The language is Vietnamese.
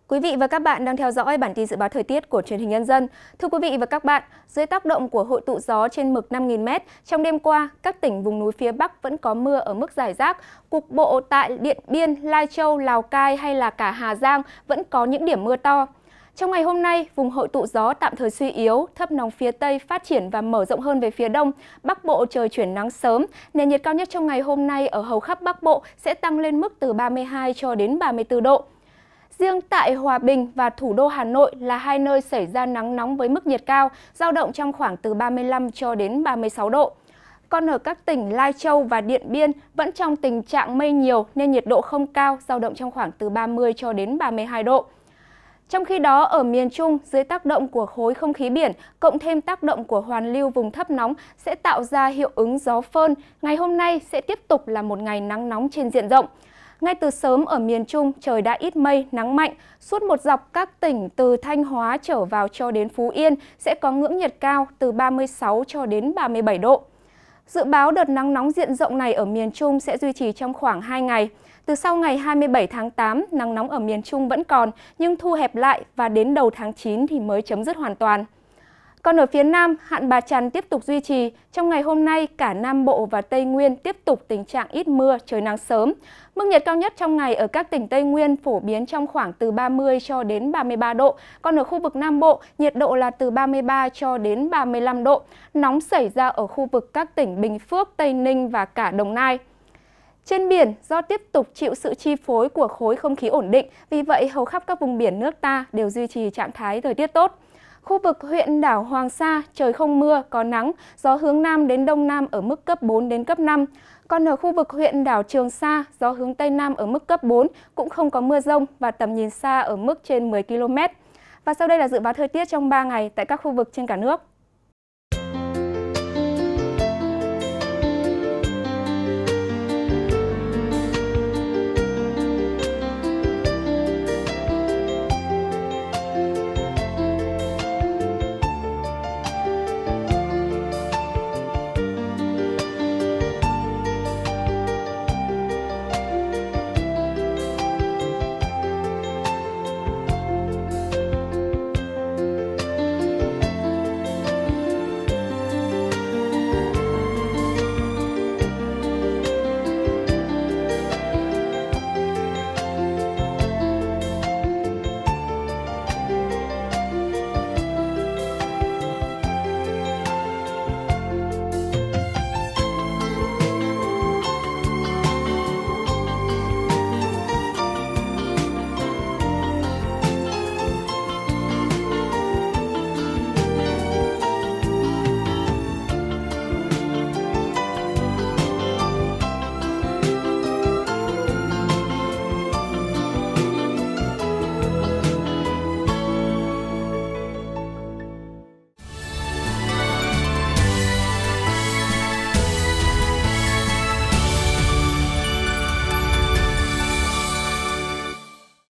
Quý vị và các bạn đang theo dõi bản tin dự báo thời tiết của Truyền hình Nhân dân. Thưa quý vị và các bạn, dưới tác động của hội tụ gió trên mực 5.000 m, trong đêm qua, các tỉnh vùng núi phía Bắc vẫn có mưa ở mức rải rác. Cục bộ tại Điện Biên, Lai Châu, Lào Cai hay là cả Hà Giang vẫn có những điểm mưa to. Trong ngày hôm nay, vùng hội tụ gió tạm thời suy yếu, thấp nóng phía Tây phát triển và mở rộng hơn về phía Đông. Bắc Bộ trời chuyển nắng sớm, nền nhiệt cao nhất trong ngày hôm nay ở hầu khắp Bắc Bộ sẽ tăng lên mức từ 32 cho đến 34 độ. Riêng tại Hòa Bình và thủ đô Hà Nội là hai nơi xảy ra nắng nóng với mức nhiệt cao, dao động trong khoảng từ 35 cho đến 36 độ. Còn ở các tỉnh Lai Châu và Điện Biên vẫn trong tình trạng mây nhiều nên nhiệt độ không cao, dao động trong khoảng từ 30 cho đến 32 độ. Trong khi đó, ở miền Trung, dưới tác động của khối không khí biển, cộng thêm tác động của hoàn lưu vùng thấp nóng sẽ tạo ra hiệu ứng gió phơn. Ngày hôm nay sẽ tiếp tục là một ngày nắng nóng trên diện rộng. Ngay từ sớm ở miền Trung, trời đã ít mây, nắng mạnh. Suốt một dọc các tỉnh từ Thanh Hóa trở vào cho đến Phú Yên sẽ có ngưỡng nhiệt cao từ 36 cho đến 37 độ. Dự báo đợt nắng nóng diện rộng này ở miền Trung sẽ duy trì trong khoảng 2 ngày. Từ sau ngày 27 tháng 8, nắng nóng ở miền Trung vẫn còn, nhưng thu hẹp lại và đến đầu tháng 9 thì mới chấm dứt hoàn toàn. Còn ở phía Nam, hạn Bà Chằn tiếp tục duy trì. Trong ngày hôm nay, cả Nam Bộ và Tây Nguyên tiếp tục tình trạng ít mưa, trời nắng sớm. Mức nhiệt cao nhất trong ngày ở các tỉnh Tây Nguyên phổ biến trong khoảng từ 30 cho đến 33 độ. Còn ở khu vực Nam Bộ, nhiệt độ là từ 33 cho đến 35 độ. Nóng xảy ra ở khu vực các tỉnh Bình Phước, Tây Ninh và cả Đồng Nai. Trên biển, do tiếp tục chịu sự chi phối của khối không khí ổn định, vì vậy hầu khắp các vùng biển nước ta đều duy trì trạng thái thời tiết tốt. Khu vực huyện đảo Hoàng Sa, trời không mưa, có nắng, gió hướng Nam đến Đông Nam ở mức cấp 4 đến cấp 5. Còn ở khu vực huyện đảo Trường Sa, gió hướng Tây Nam ở mức cấp 4, cũng không có mưa rông và tầm nhìn xa ở mức trên 10 km. Và sau đây là dự báo thời tiết trong 3 ngày tại các khu vực trên cả nước.